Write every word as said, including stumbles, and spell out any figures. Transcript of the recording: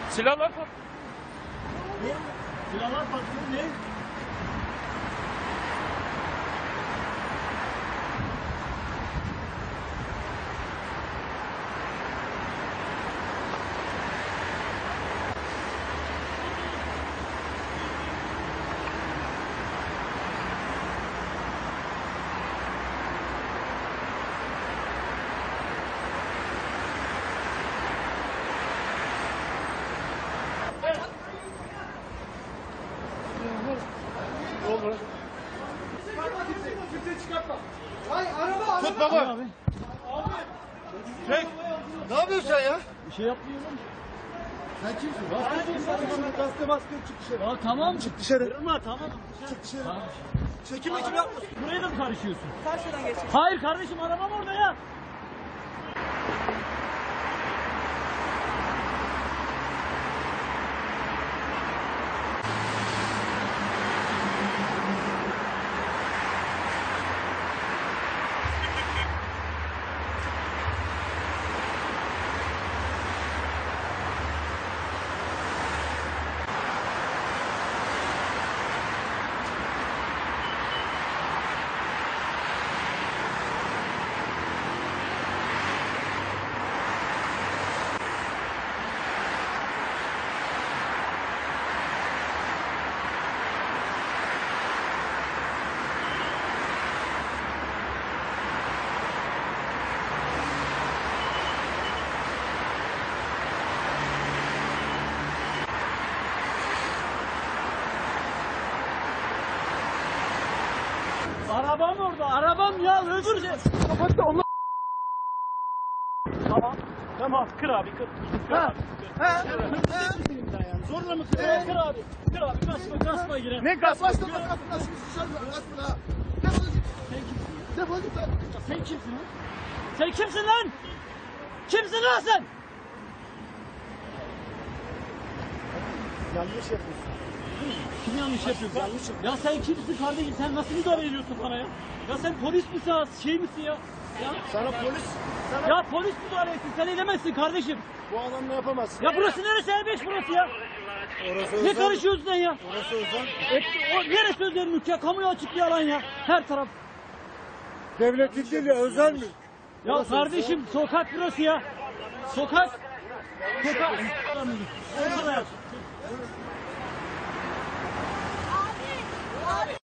Silahlar patladı. Ne? Silahlar patladı ne? Olur. Ay araba araba. Tut baba. Abi. Çek. Ne yapıyorsun sen ya? Bir şey yapmıyorum. Sen kimsin? Gazete gazete maske çık dışarı. Ya tamam. Çık dışarı. Kırma tamam. Çık dışarı. Tamam. Çekim için yapmasın. Buraya da mı karışıyorsun? Karşıdan geç. Hayır kardeşim arabam orada ya. Arabam orada. Arabam ya öldüreceğiz. Kapattı Allah. Tamam. Tamam. Kır abi kır. Kır Ha. abi. Kır. Ha. Zorla mı kır? He. Kır abi. Kır abi. Kasma kasma girelim. Ne gaz? Başla başla. Nasıl dışarı atma ha. Defol git. Sen kimsin? Defol git lan. Ya sen kimsin lan? Sen kimsin lan? Kimsin lan sen? Yanlış yapıyorsun. Kim yanlış yapıyor? Yanlış Ya sen kimsin kardeşim? Sen nasıl müdahale ediyorsun bana ya? Ya sen polis misin? ha? Şey misin ya? Ya, Sana polis. Sana ya polis müdahale etsin. Sen edemezsin kardeşim. bu adamla yapamazsın. Ya burası neresi? E beş burası ya. Orası Ne özel. karışıyorsun sen ya? Orası özel. E, o, neresi özel mülk ya? Kamuya açık bir alan ya. Her taraf. Devletin değil ya özel mi? Ya Burası kardeşim sokak burası ya. Sokak. Sokak. Ortada yap.